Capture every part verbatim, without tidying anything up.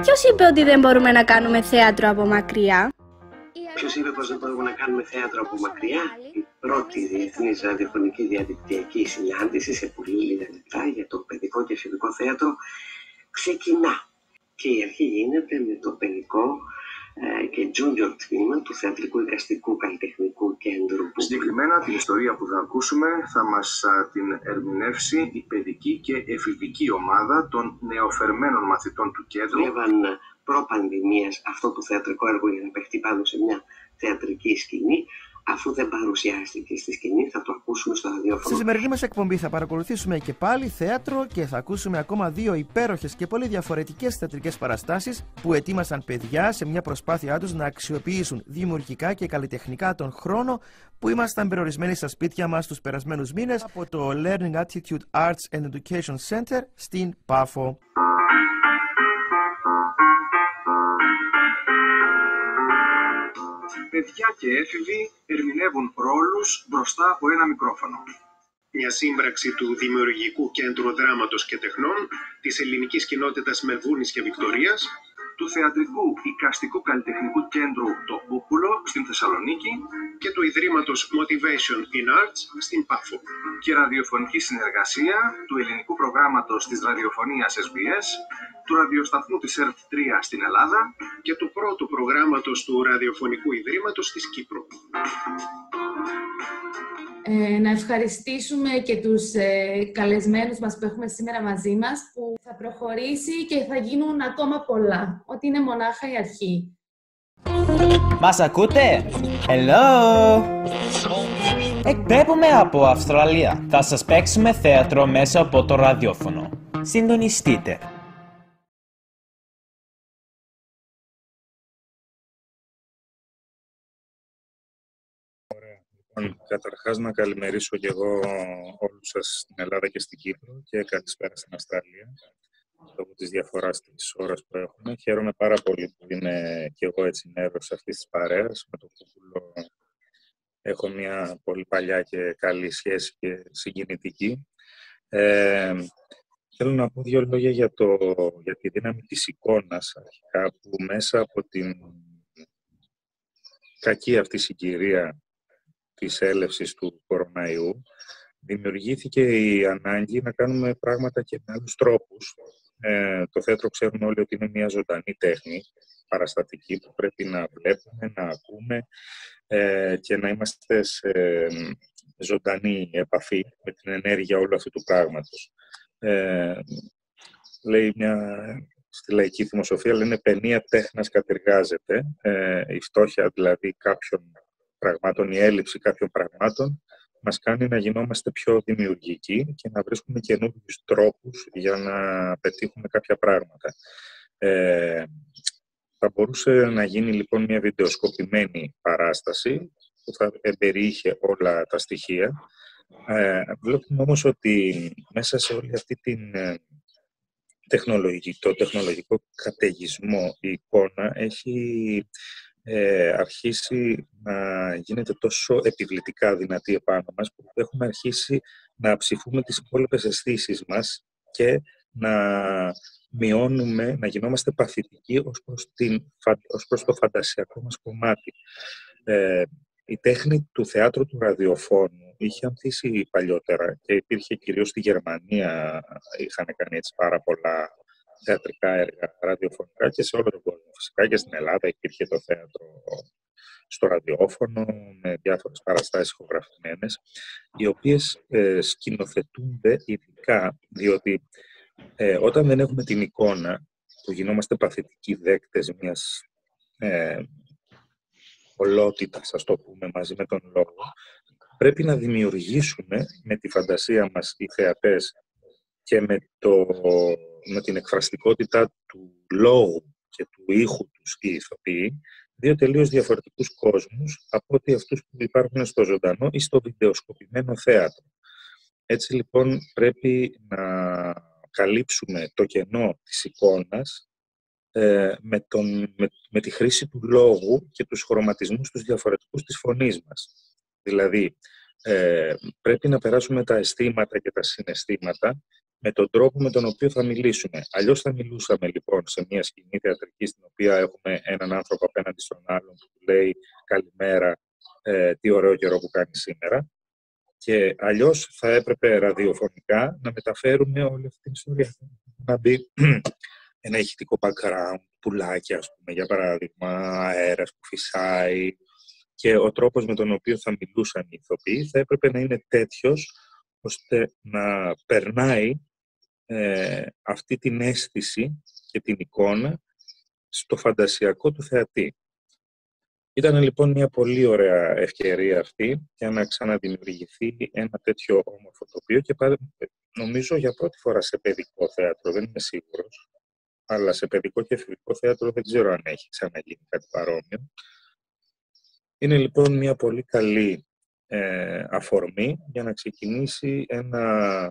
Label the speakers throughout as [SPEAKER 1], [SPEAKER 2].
[SPEAKER 1] Ποιος είπε ότι δεν μπορούμε να κάνουμε θέατρο από μακριά?
[SPEAKER 2] Ποιος είπε πως δεν μπορούμε να κάνουμε θέατρο από μακριά? Η πρώτη διεθνής ραδιοφωνική διαδικτυακή συνάντηση σε πολύ λίγα λεπτά για το παιδικό και εφηβικό θέατρο ξεκινά. Και η αρχή γίνεται με το παιδικό ε, και junior τμήμα του Θεατρικού Εικαστικού Καλλιτεχνικού Κέντρου.
[SPEAKER 3] Συγκεκριμένα την ιστορία που θα ακούσουμε θα μας α, την ερμηνεύσει η παιδική και εφηβική ομάδα των νεοφερμένων μαθητών του κέντρου.
[SPEAKER 2] Δούλευαν προ-πανδημίας αυτό το θεατρικό έργο για να παιχτεί πάνω σε μια θεατρική σκηνή. Αφού δεν παρουσιάστηκε στη σκηνή, θα το ακούσουμε στο ραδιόφωνο.
[SPEAKER 4] Στη σημερινή μας εκπομπή θα παρακολουθήσουμε και πάλι θέατρο και θα ακούσουμε ακόμα δύο υπέροχες και πολύ διαφορετικές θεατρικές παραστάσεις που ετοίμασαν παιδιά σε μια προσπάθειά τους να αξιοποιήσουν δημιουργικά και καλλιτεχνικά τον χρόνο που ήμασταν περιορισμένοι στα σπίτια μας τους περασμένους μήνες από το Learning Attitude Arts and Education Center στην Πάφο.
[SPEAKER 3] Παιδιά και έφηβοι ερμηνεύουν ρόλους μπροστά από ένα μικρόφωνο. Μια σύμπραξη του Δημιουργικού Κέντρου Δράματος και Τεχνών, της Ελληνικής Κοινότητας Μελβούρνης και Βικτωρίας, του Θεατρικού Εικαστικού Καλλιτεχνικού Κέντρου το Πούπουλο στην Θεσσαλονίκη και του Ιδρύματος Motivation in Arts στην Πάφο. Και ραδιοφωνική συνεργασία του ελληνικού προγράμματος της ραδιοφωνίας ες μπι ες, του ραδιοσταθμού της ΕΡΤ τρία στην Ελλάδα και του πρώτου προγράμματος του Ραδιοφωνικού Ιδρύματος της Κύπρου.
[SPEAKER 5] Ε, να ευχαριστήσουμε και τους ε, καλεσμένους μας που έχουμε σήμερα μαζί μας, που θα προχωρήσει και θα γίνουν ακόμα πολλά, ότι είναι μονάχα η αρχή.
[SPEAKER 6] Μας ακούτε? Hello! Εκπέμπουμε από Αυστραλία. Θα σας παίξουμε θέατρο μέσα από το ραδιόφωνο. Συντονιστείτε!
[SPEAKER 7] Καταρχάς, να καλημερίσω και εγώ όλους σας στην Ελλάδα και στην Κύπρο και καλησπέρα στην Αυστραλία, λόγω της διαφοράς της ώρας που έχουμε. Χαίρομαι πάρα πολύ που είμαι και εγώ έτσι μέρος αυτής της παρέας. Με το Πούπουλο έχω μια πολύ παλιά και καλή σχέση και συγκινητική. Ε, θέλω να πω δύο λόγια για, το, για τη δύναμη της εικόνας, αρχικά, που μέσα από την κακή αυτή συγκυρία της έλευσης του κοροναϊού, δημιουργήθηκε η ανάγκη να κάνουμε πράγματα και με άλλους τρόπους. Ε, το θέατρο ξέρουμε όλοι ότι είναι μια ζωντανή τέχνη, παραστατική, που πρέπει να βλέπουμε, να ακούμε ε, και να είμαστε σε ζωντανή επαφή με την ενέργεια όλου αυτού του πράγματος. Ε, λέει μια... Στη λαϊκή θυμοσοφία λένε «παινία τέχνας κατεργάζεται». Ε, η φτώχεια δηλαδή κάποιων πραγμάτων, η έλλειψη κάποιων πραγμάτων μας κάνει να γινόμαστε πιο δημιουργικοί και να βρίσκουμε καινούριους τρόπους για να πετύχουμε κάποια πράγματα. Ε, θα μπορούσε να γίνει λοιπόν μια βιντεοσκοπημένη παράσταση που θα περιείχε όλα τα στοιχεία. Ε, βλέπουμε όμως ότι μέσα σε όλη αυτή την τεχνολογική, το τεχνολογικό καταιγισμό η εικόνα έχει Ε, αρχίσει να γίνεται τόσο επιβλητικά δυνατή επάνω μας, που έχουμε αρχίσει να ψηφούμε τις υπόλοιπες αισθήσεις μας και να μειώνουμε, να γινόμαστε παθητικοί ως προς, την, ως προς το φαντασιακό μας κομμάτι. Ε, η τέχνη του θεάτρου του ραδιοφώνου είχε ανθίσει παλιότερα και υπήρχε κυρίως στη Γερμανία, είχαν κάνει έτσι πάρα πολλά θεατρικά έργα, ραδιοφωνικά και σε όλο τον κόσμο. Φυσικά και στην Ελλάδα υπήρχε το θέατρο στο ραδιόφωνο με διάφορες παραστάσεις ηχογραφημένες, οι οποίες ε, σκηνοθετούνται ειδικά, διότι ε, όταν δεν έχουμε την εικόνα, που γινόμαστε παθητικοί δέκτες μιας ε, ολότητας, ας το πούμε, μαζί με τον λόγο, πρέπει να δημιουργήσουμε με τη φαντασία μας οι θεατές και με, το, με την εκφραστικότητα του λόγου και του ήχου τους οι ηθοποιοί, δύο τελείως διαφορετικούς κόσμους από ότι αυτούς που υπάρχουν στο ζωντανό ή στο βιντεοσκοπημένο θέατρο. Έτσι λοιπόν πρέπει να καλύψουμε το κενό της εικόνας ε, με, τον, με, με τη χρήση του λόγου και τους χρωματισμούς τους διαφορετικούς της φωνής μας. Δηλαδή, ε, πρέπει να περάσουμε τα αισθήματα και τα συναισθήματα με τον τρόπο με τον οποίο θα μιλήσουμε. Αλλιώς θα μιλούσαμε λοιπόν σε μια σκηνή θεατρική στην οποία έχουμε έναν άνθρωπο απέναντι στον άλλον που του λέει «Καλημέρα, ε, τι ωραίο καιρό που κάνει σήμερα». Και αλλιώς θα έπρεπε ραδιοφωνικά να μεταφέρουμε όλη αυτή την ιστορία. Να μπει ένα ηχητικό background, πουλάκια, ας πούμε, για παράδειγμα, αέρας που φυσάει. Και ο τρόπος με τον οποίο θα μιλούσαν οι ηθοποιοί θα έπρεπε να είναι τέτοιος, ώστε να περνάει ε, αυτή την αίσθηση και την εικόνα στο φαντασιακό του θεατή. Ήταν λοιπόν μια πολύ ωραία ευκαιρία αυτή για να ξαναδημιουργηθεί ένα τέτοιο όμορφο τοπίο και πάλι, νομίζω για πρώτη φορά σε παιδικό θέατρο, δεν είμαι σίγουρος, αλλά σε παιδικό και εφηβικό θέατρο δεν ξέρω αν έχει ξαναγίνει κάτι παρόμοιο. Είναι λοιπόν μια πολύ καλή ε, αφορμή για να ξεκινήσει ένα,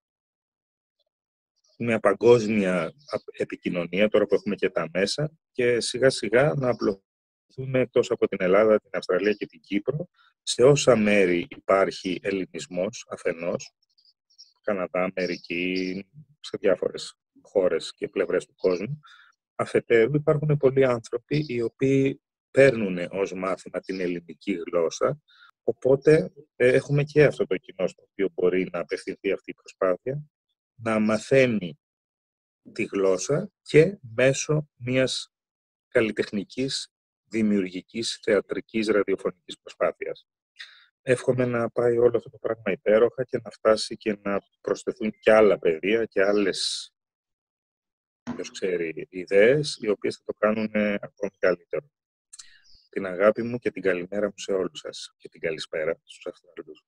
[SPEAKER 7] μια παγκόσμια επικοινωνία, τώρα που έχουμε και τα μέσα, και σιγά σιγά να απλωθούμε εκτός από την Ελλάδα, την Αυστραλία και την Κύπρο, σε όσα μέρη υπάρχει ελληνισμός αφενός, Καναδά, Αμερική, σε διάφορες χώρες και πλευρές του κόσμου. Αφετέρου υπάρχουν πολλοί άνθρωποι οι οποίοι παίρνουν ως μάθημα την ελληνική γλώσσα, οπότε ε, έχουμε και αυτό το κοινό στο οποίο μπορεί να απευθυνθεί αυτή η προσπάθεια, να μαθαίνει τη γλώσσα και μέσω μιας καλλιτεχνικής, δημιουργικής, θεατρικής, ραδιοφωνικής προσπάθειας. Εύχομαι να πάει όλο αυτό το πράγμα υπέροχα και να φτάσει και να προσθεθούν και άλλα πεδία και άλλες, ποιος ξέρει, ιδέες, οι οποίες θα το κάνουν ακόμη καλύτερο. Την αγάπη μου και την καλημέρα μου σε όλους σας και την καλησπέρα στους Αυστραλούς.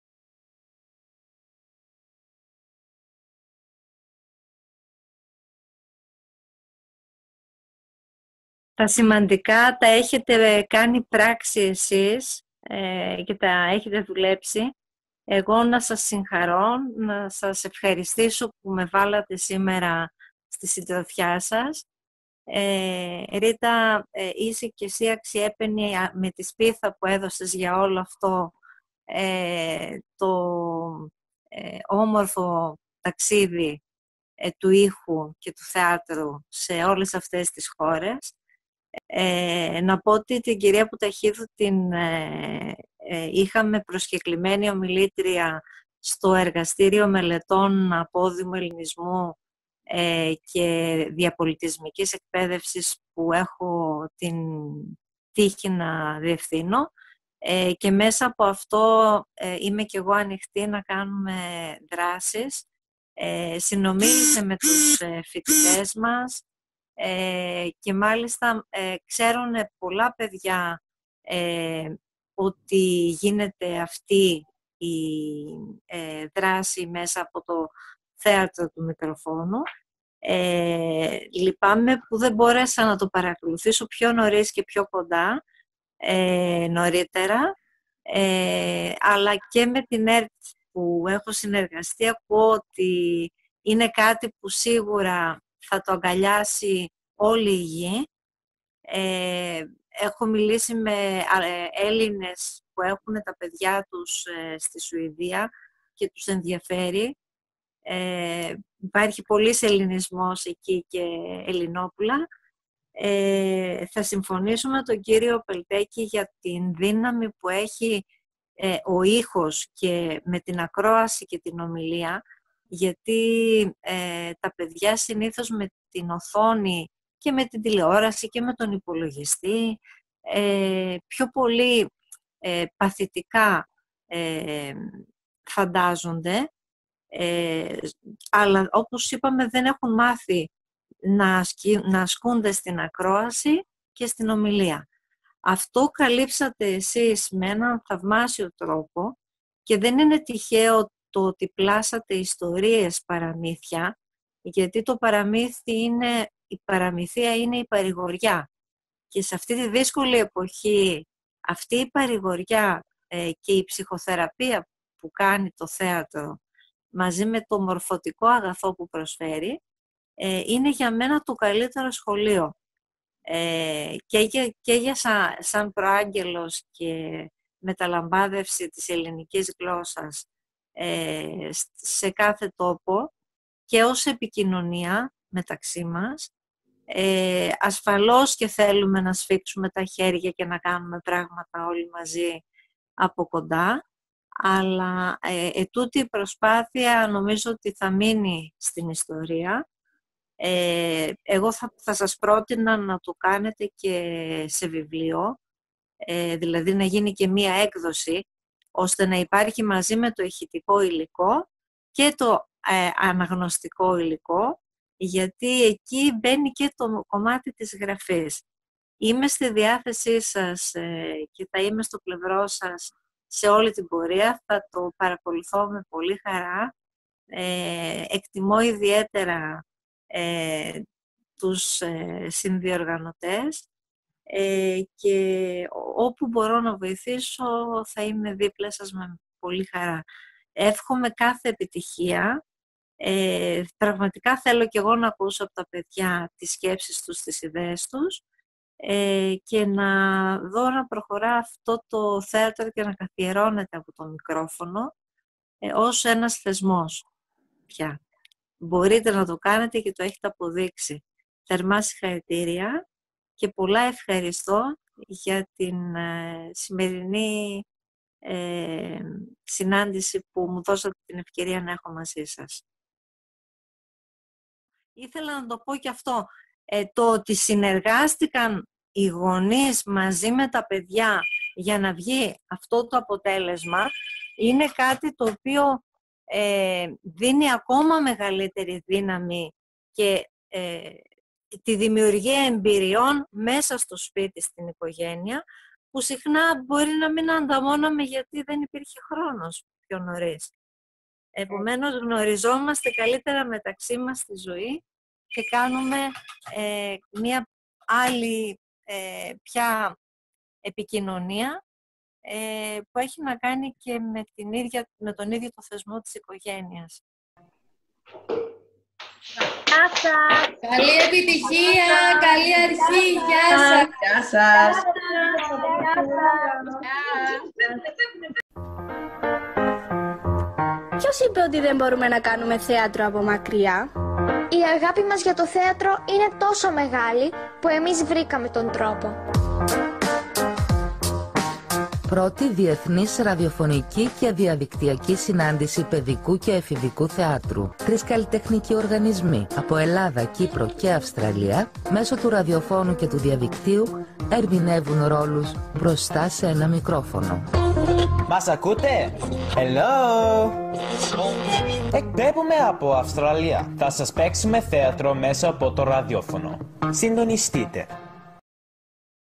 [SPEAKER 8] Τα σημαντικά τα έχετε κάνει πράξη εσείς ε, και τα έχετε δουλέψει. Εγώ να σας συγχαρώ, να σας ευχαριστήσω που με βάλατε σήμερα στη συντροφιά σας. Ε, Ρίτα, ε, είσαι και εσύ αξιέπαινη με τη σπίθα που έδωσες για όλο αυτό ε, το ε, όμορφο ταξίδι ε, του ήχου και του θεάτρου σε όλες αυτές τις χώρες. Ε, να πω ότι την κυρία Πουταχίδου την ε, ε, είχαμε προσκεκλημένη ομιλήτρια στο εργαστήριο μελετών απόδημου ελληνισμού ε, και διαπολιτισμικής εκπαίδευσης που έχω την τύχη να διευθύνω ε, και μέσα από αυτό ε, είμαι και εγώ ανοιχτή να κάνουμε δράσεις. Ε, συνομίλησε με τους ε, φοιτητές μας ε, και μάλιστα ε, ξέρουν πολλά παιδιά ε, ότι γίνεται αυτή η ε, δράση μέσα από το θέατρο του μικροφόνου. Ε, λυπάμαι που δεν μπόρεσα να το παρακολουθήσω πιο νωρίς και πιο κοντά, ε, νωρίτερα, ε, αλλά και με την ΕΡΤ που έχω συνεργαστεί ακούω ότι είναι κάτι που σίγουρα θα το αγκαλιάσει όλη η γη. Ε, έχω μιλήσει με Έλληνες που έχουν τα παιδιά τους ε, στη Σουηδία και τους ενδιαφέρει. Ε, υπάρχει πολύς ελληνισμός εκεί και ελληνόπουλα. Ε, θα συμφωνήσουμε με τον κύριο Πελτέκη για την δύναμη που έχει ε, ο ήχος και με την ακρόαση και την ομιλία, γιατί ε, τα παιδιά συνήθως με την οθόνη και με την τηλεόραση και με τον υπολογιστή ε, πιο πολύ ε, παθητικά ε, φαντάζονται, ε, αλλά όπως είπαμε δεν έχουν μάθει να, ασκεί, να ασκούνται στην ακρόαση και στην ομιλία. Αυτό καλύψατε εσείς με έναν θαυμάσιο τρόπο και δεν είναι τυχαίο το ότι πλάσατε ιστορίες παραμύθια, γιατί το παραμύθι είναι, η παραμυθία είναι η παρηγοριά. Και σε αυτή τη δύσκολη εποχή, αυτή η παρηγοριά ε, και η ψυχοθεραπεία που κάνει το θέατρο, μαζί με το μορφωτικό αγαθό που προσφέρει, ε, είναι για μένα το καλύτερο σχολείο. Ε, και για, και για σαν, σαν προάγγελος και μεταλαμπάδευση της ελληνικής γλώσσας ε, σε κάθε τόπο, και ως επικοινωνία μεταξύ μας. Ε, ασφαλώς και θέλουμε να σφίξουμε τα χέρια και να κάνουμε πράγματα όλοι μαζί από κοντά, αλλά ε, ετούτη η προσπάθεια νομίζω ότι θα μείνει στην ιστορία. Ε, εγώ θα, θα σας πρότεινα να το κάνετε και σε βιβλίο, ε, δηλαδή να γίνει και μία έκδοση, ώστε να υπάρχει μαζί με το ηχητικό υλικό και το ε, αναγνωστικό υλικό, γιατί εκεί μπαίνει και το κομμάτι της γραφής. Είμαι στη διάθεσή σας ε, και θα είμαι στο πλευρό σας σε όλη την πορεία, θα το παρακολουθώ με πολύ χαρά. Ε, εκτιμώ ιδιαίτερα ε, τους ε, συνδιοργανωτές ε, και όπου μπορώ να βοηθήσω θα είμαι δίπλα σας με πολύ χαρά. Εύχομαι κάθε επιτυχία. Ε, πραγματικά θέλω και εγώ να ακούσω από τα παιδιά τις σκέψεις τους, τις ιδέες τους ε, και να δω να προχωρά αυτό το θέατρο και να καθιερώνεται από το μικρόφωνο ε, ως ένας θεσμός πια. Μπορείτε να το κάνετε και το έχετε αποδείξει. Θερμά συγχαρητήρια και πολλά ευχαριστώ για την ε, σημερινή ε, συνάντηση που μου δώσατε την ευκαιρία να έχω μαζί σας. Ήθελα να το πω και αυτό, ε, το ότι συνεργάστηκαν οι γονείς μαζί με τα παιδιά για να βγει αυτό το αποτέλεσμα είναι κάτι το οποίο ε, δίνει ακόμα μεγαλύτερη δύναμη και ε, τη δημιουργία εμπειριών μέσα στο σπίτι, στην οικογένεια, που συχνά μπορεί να μην ανταμώναμε γιατί δεν υπήρχε χρόνος πιο νωρίς. Επομένως γνωριζόμαστε καλύτερα μεταξύ μας στη ζωή και κάνουμε ε, μια άλλη ε, πια επικοινωνία ε, που έχει να κάνει και με, την ίδια, με τον ίδιο το θεσμό της οικογένειας.
[SPEAKER 1] Γεια σας!
[SPEAKER 5] Καλή επιτυχία! Καλή αρχή! Γεια σας!
[SPEAKER 9] Γεια σας!
[SPEAKER 1] Ποιος είπε ότι δεν μπορούμε να κάνουμε θέατρο από μακριά?
[SPEAKER 10] Η αγάπη μας για το θέατρο είναι τόσο μεγάλη που εμείς βρήκαμε τον τρόπο.
[SPEAKER 11] Πρώτη διεθνής ραδιοφωνική και διαδικτυακή συνάντηση παιδικού και εφηβικού θεάτρου. Τρεις καλλιτεχνικοί οργανισμοί από Ελλάδα, Κύπρο και Αυστραλία μέσω του ραδιοφώνου και του διαδικτύου ερμηνεύουν ρόλους μπροστά σε ένα μικρόφωνο.
[SPEAKER 6] Μας ακούτε? Hello! Εκπέμπουμε από Αυστραλία. Θα σας παίξουμε θέατρο μέσα από το ραδιόφωνο. Συντονιστείτε.